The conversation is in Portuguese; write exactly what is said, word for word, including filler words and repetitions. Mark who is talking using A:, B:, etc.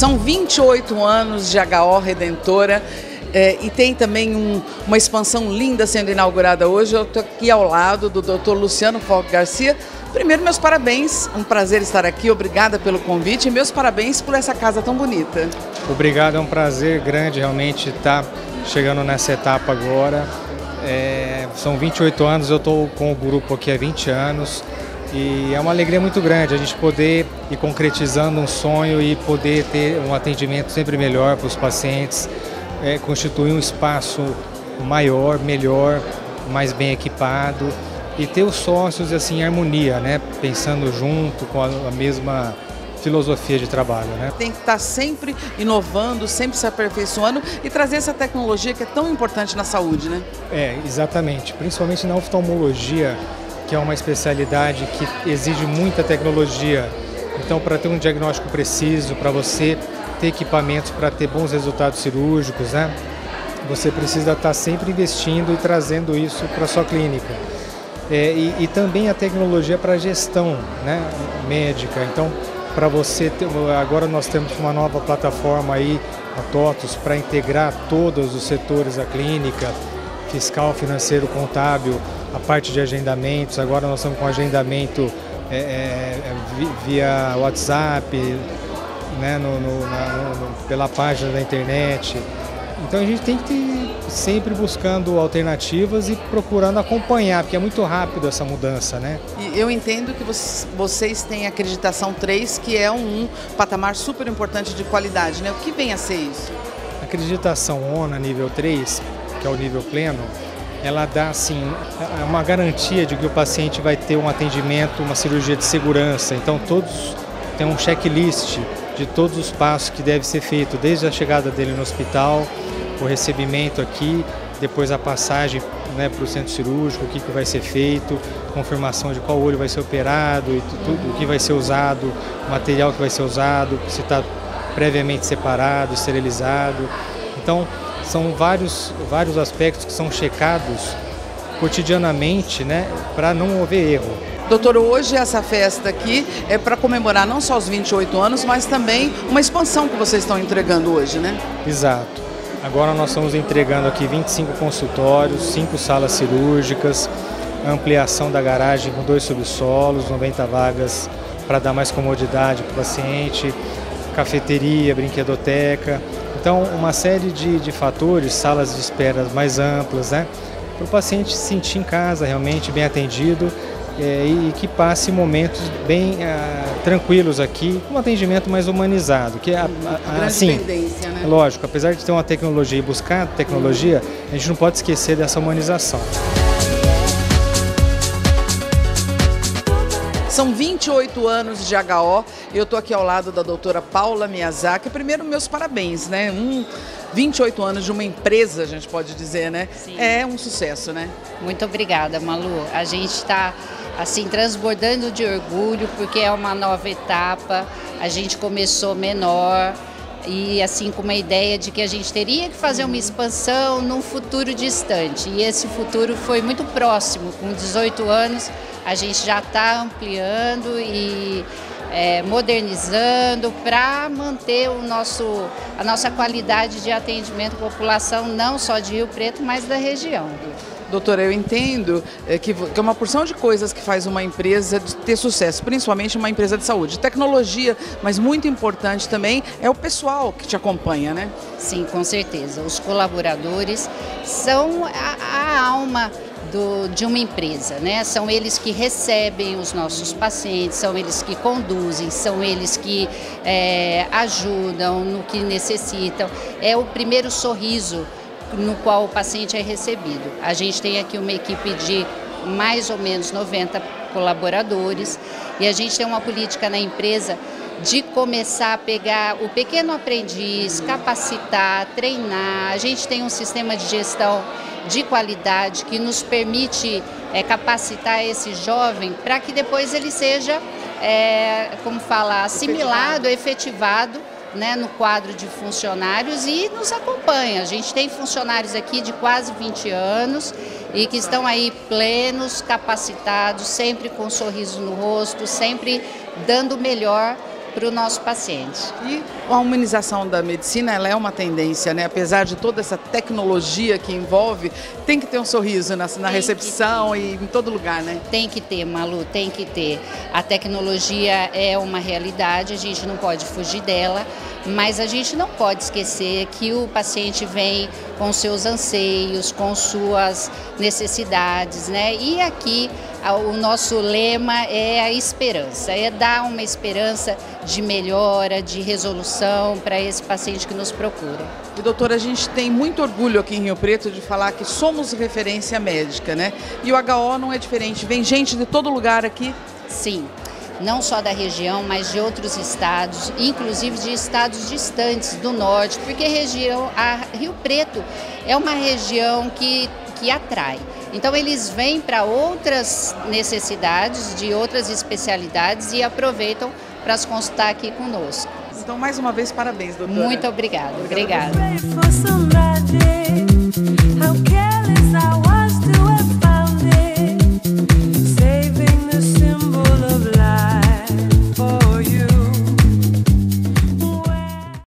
A: São vinte e oito anos de H O Redentora é, e tem também um, uma expansão linda sendo inaugurada hoje. Eu estou aqui ao lado do doutor Luciano Falck Garcia. Primeiro, meus parabéns, um prazer estar aqui, obrigada pelo convite e meus parabéns por essa casa tão bonita.
B: Obrigado, é um prazer grande realmente estar chegando nessa etapa agora. É, são vinte e oito anos, eu estou com o grupo aqui há vinte anos e é uma alegria muito grande a gente poder ir concretizando um sonho e poder ter um atendimento sempre melhor para os pacientes, é, constituir um espaço maior, melhor, mais bem equipado e ter os sócios assim, em harmonia, né? Pensando junto com a, a mesma filosofia de trabalho, né?
A: Tem que estar sempre inovando, sempre se aperfeiçoando e trazer essa tecnologia que é tão importante na saúde, né?
B: É, exatamente. Principalmente na oftalmologia, que é uma especialidade que exige muita tecnologia. Então, para ter um diagnóstico preciso, para você ter equipamentos para ter bons resultados cirúrgicos, né? Você precisa estar sempre investindo e trazendo isso para a sua clínica. É, e, e também a tecnologia para a gestão, né, médica. Então, para você ter, agora nós temos uma nova plataforma aí, a TOTUS, para integrar todos os setores da clínica, fiscal, financeiro, contábil, a parte de agendamentos. Agora nós estamos com agendamento é, é, via WhatsApp, né, no, no, na, no, pela página da internet. Então a gente tem que ir sempre buscando alternativas e procurando acompanhar, porque é muito rápido essa mudança, né?
A: E eu entendo que vocês têm a acreditação três, que é um patamar super importante de qualidade, né? O que vem a ser isso?
B: A acreditação ONA nível três, que é o nível pleno, ela dá assim, uma garantia de que o paciente vai ter um atendimento, uma cirurgia de segurança. Então todos têm um checklist de todos os passos que deve ser feito, desde a chegada dele no hospital, o recebimento aqui, depois a passagem, né, para o centro cirúrgico, o que, que vai ser feito, confirmação de qual olho vai ser operado, e tudo o que vai ser usado, o material que vai ser usado, se está previamente separado, esterilizado. Então, são vários, vários aspectos que são checados cotidianamente, né, para não haver erro.
A: Doutor, hoje essa festa aqui é para comemorar não só os vinte e oito anos, mas também uma expansão que vocês estão entregando hoje, né?
B: Exato. Agora nós estamos entregando aqui vinte e cinco consultórios, cinco salas cirúrgicas, ampliação da garagem com dois subsolos, noventa vagas para dar mais comodidade para o paciente, cafeteria, brinquedoteca. Então, uma série de, de fatores, salas de espera mais amplas, né? Para o paciente se sentir em casa realmente bem atendido. É, e que passe momentos bem ah, tranquilos aqui, com um atendimento mais humanizado. Que é, a, a, assim,
A: tendência, né?
B: Lógico, apesar de ter uma tecnologia e buscar tecnologia, a gente não pode esquecer dessa humanização.
A: São vinte e oito anos de H O, eu estou aqui ao lado da doutora Paula Miyazaki. Primeiro, meus parabéns, né? Um, vinte e oito anos de uma empresa, a gente pode dizer, né?
C: Sim. É
A: um sucesso, né?
C: Muito obrigada, Malu. A gente está assim transbordando de orgulho porque é uma nova etapa. A gente começou menor e assim com uma ideia de que a gente teria que fazer uma expansão num futuro distante. E esse futuro foi muito próximo. Com dezoito anos, a gente já está ampliando e É, modernizando para manter o nosso, a nossa qualidade de atendimento à população, não só de Rio Preto, mas da região.
A: Doutora, eu entendo é, que, que é uma porção de coisas que faz uma empresa ter sucesso, principalmente uma empresa de saúde. Tecnologia, mas muito importante também é o pessoal que te acompanha, né?
C: Sim, com certeza. Os colaboradores são a, a alma Do, de uma empresa, né? São eles que recebem os nossos pacientes, são eles que conduzem, são eles que é, ajudam no que necessitam. É o primeiro sorriso no qual o paciente é recebido. A gente tem aqui uma equipe de mais ou menos noventa colaboradores e a gente tem uma política na empresa de começar a pegar o pequeno aprendiz, capacitar, treinar. A gente tem um sistema de gestão de qualidade que nos permite é, capacitar esse jovem para que depois ele seja, é, como fala, assimilado, efetivado, né, no quadro de funcionários e nos acompanha. A gente tem funcionários aqui de quase vinte anos e que estão aí plenos, capacitados, sempre com um sorriso no rosto, sempre dando o melhor para o nosso paciente.
A: E a humanização da medicina, ela é uma tendência, né? Apesar de toda essa tecnologia que envolve, tem que ter um sorriso na, na recepção e em todo lugar, né?
C: Tem que ter, Malu, tem que ter. A tecnologia é uma realidade, a gente não pode fugir dela, mas a gente não pode esquecer que o paciente vem com seus anseios, com suas necessidades, né? E aqui o nosso lema é a esperança, é dar uma esperança de melhora, de resolução para esse paciente que nos procura.
A: E doutora, a gente tem muito orgulho aqui em Rio Preto de falar que somos referência médica, né? E o H O não é diferente, vem gente de todo lugar aqui?
C: Sim. Não só da região, mas de outros estados, inclusive de estados distantes do norte, porque a região, a Rio Preto é uma região que, que atrai. Então eles vêm para outras necessidades, de outras especialidades e aproveitam para se consultar aqui conosco.
A: Então, mais uma vez, parabéns, doutora.
C: Muito obrigada. Obrigada.
A: Obrigada.